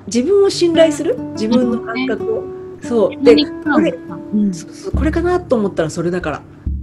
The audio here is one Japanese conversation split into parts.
自分を信頼する、自分の感覚を、そうで、これかなと思ったらそれだから。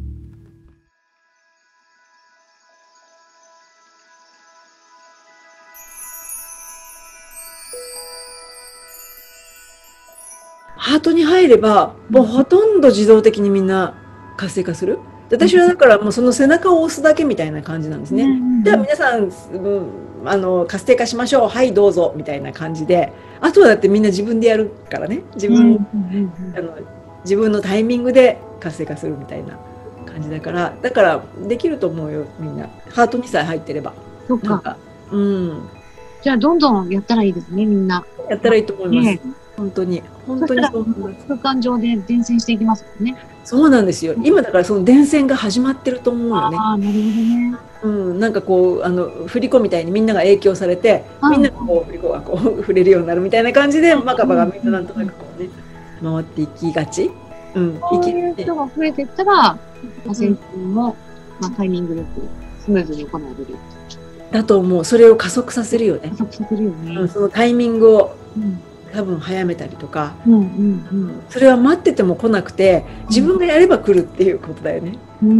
ハートに入ればもうほとんど自動的にみんな活性化する。私はだからもうその背中を押すだけみたいな感じなんですね。じゃあ皆さん、活性化しましょう、はいどうぞみたいな感じで、あとはだってみんな自分でやるからね、自分のタイミングで活性化するみたいな感じだから、できると思うよ、みんな。ハートにさえ入ってれば。 そっか。じゃあどんどんやったらいいですね、みんな。 やったらいいと思います。本当にそう。 空間上で伝染していきますもんね。 そうなんですよ。今だからその伝染が始まってると思うよね。 ああ、なるほどね。 なんかこう振り子みたいにみんなが影響されて、みんながこう振り子がこう触れるようになるみたいな感じで、マカバがみんななんとなくこうね回っていきがち。 そういう人が増えていったら、先生もタイミングよくスムーズに行われる。 だと思う。それを加速させるよね。 加速させるよね。 そのタイミングを多分早めたりとか、それは待ってても来なくて、自分がやれば来るっていうことだよね。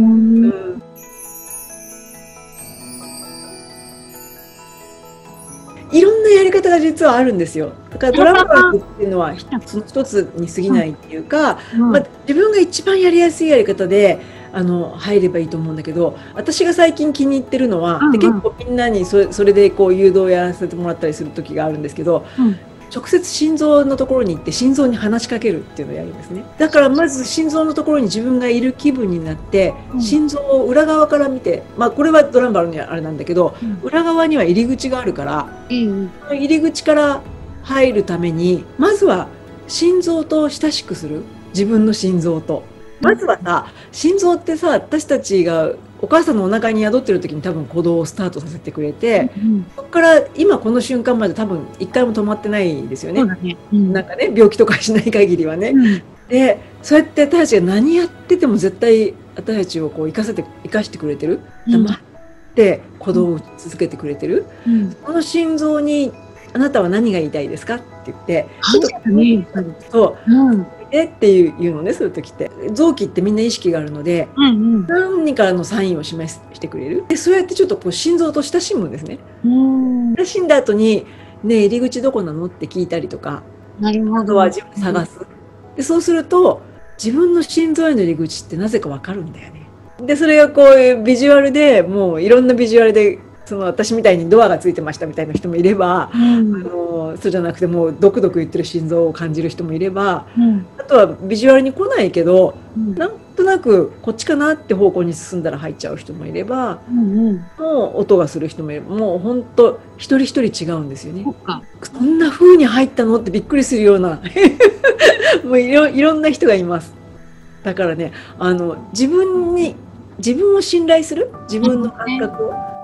いろんなやり方が実はあるんですよ。だからドラムワークっていうのはその一つに過ぎないっていうか、自分が一番やりやすいやり方で入ればいいと思うんだけど、私が最近気に入ってるのは、で結構みんなにそれでこう誘導をやらせてもらったりする時があるんですけど、直接心臓のところに行って心臓に話しかけるっていうのをやるんですね。だからまず心臓のところに自分がいる気分になって、心臓を裏側から見て、これはドランバルにあれなんだけど、裏側には入り口があるから、入り口から入るためにまずは心臓と親しくする。自分の心臓と。まずはさ、心臓ってさ、私たちがお母さんのお腹に宿ってる時に多分鼓動をスタートさせてくれて、そこから今この瞬間まで多分一回も止まってないですよね。なんかね、病気とかしない限りはね。で、そうやって私たちが何やってても絶対私たちをこう生かしてくれてる。黙って鼓動を続けてくれてる。その心臓にあなたは何が言いたいですかって言って、ちょっとっていうのね、そういう時って臓器ってみんな意識があるので、何かのサインを示してくれる。でそうやってちょっとこう心臓と親しむんですね。親しんだ後に「ねえ入り口どこなの?」って聞いたりとか、あとは自分で探す。でそうすると自分の心臓への入り口ってなぜか分かるんだよね。でそれがこういうビジュアルでもういろんなビジュアルで、私みたいにドアがついてましたみたいな人もいれば、そうじゃなくてもうドクドク言ってる心臓を感じる人もいれば、あとはビジュアルに来ないけど、なんとなくこっちかなって方向に進んだら入っちゃう人もいれば、もう音がする人もいれば、もう本当一人一人違うんですよね。そんな風に入ったのってびっくりするようなもういろんな人がいます。だからね、自分を信頼する、自分の感覚を。